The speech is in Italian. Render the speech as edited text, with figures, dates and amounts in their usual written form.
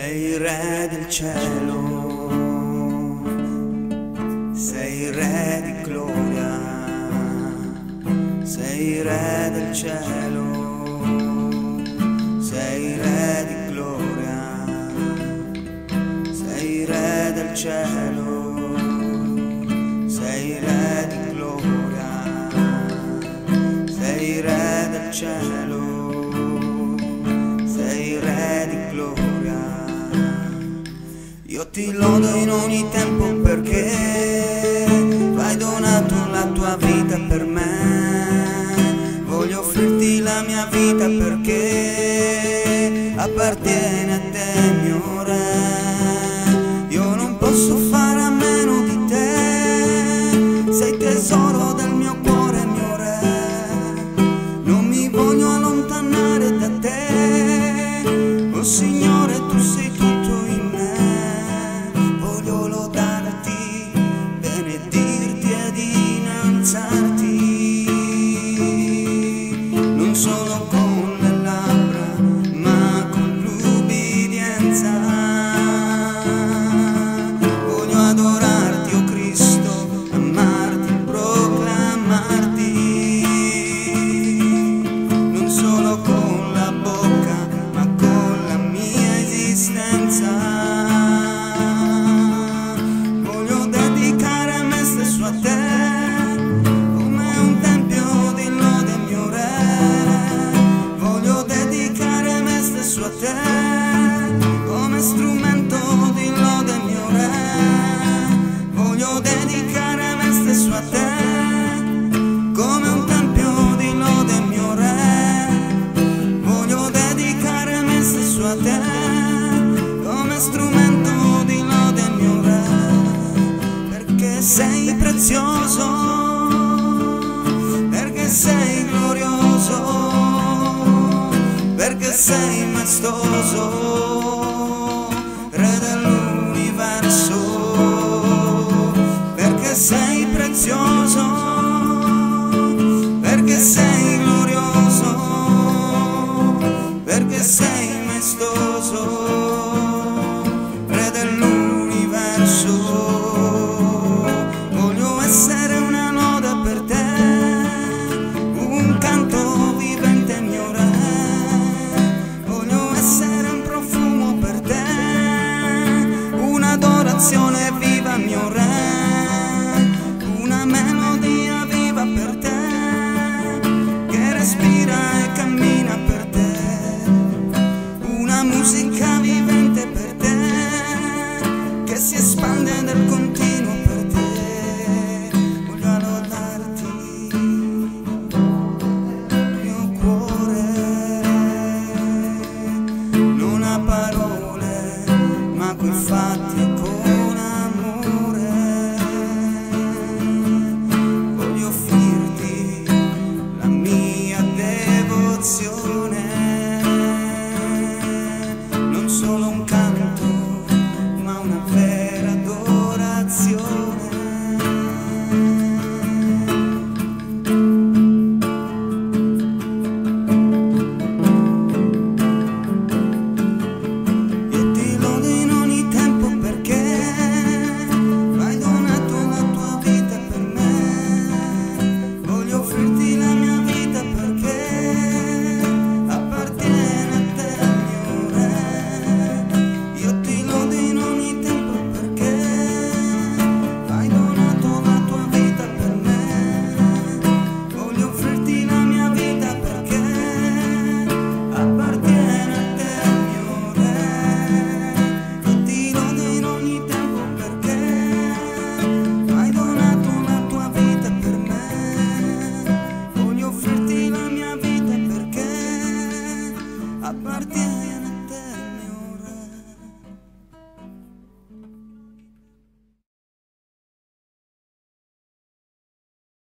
Sei re del cielo, sei re di gloria, sei re del cielo, sei re di gloria, sei re del cielo, sei re di gloria, sei re del cielo, sei re di gloria. Io ti lodo in ogni tempo perché tu hai donato la tua vita per me. Voglio offrirti la mia vita perché appartiene a te, mio re. Io non posso fare a meno di te, sei tesoro del mio cuore, mio re. Non mi voglio allontanare da te, oh Signore, tu sei tutto in me. Voglio lodarti, benedirti ed innalzarti, non solo con le labbra, ma con l'ubbidienza. Voglio adorarti, oh Cristo, amarti, proclamarti, non solo con la bocca, ma con la mia esistenza. Voglio dedicare me stesso a te, come un tempio di lode, mio re. Voglio dedicare me stesso a te, come strumento di lode, mio re. Voglio dedicare me stesso a te, come un tempio di lode, mio re. Voglio dedicare me stesso a te, come strumento di lode, mio re. Perché sei prezioso, perché sei glorioso, perché sei maestoso, re dell'universo. Perché sei prezioso, perché sei glorioso, perché sei maestoso, re dell'universo. Voglio essere una lode per te, un canto vivente, mio re. Voglio essere un profumo per te, un'adorazione viva, mio re. Una melodia viva per te, che respira e cammina per te. Una musica vivente per te, che si espande nel continuo per te. Voglio lodarti, mio cuore, non a parole, ma coi fatti e con amore. Voglio offrirti la mia devozione, non solo un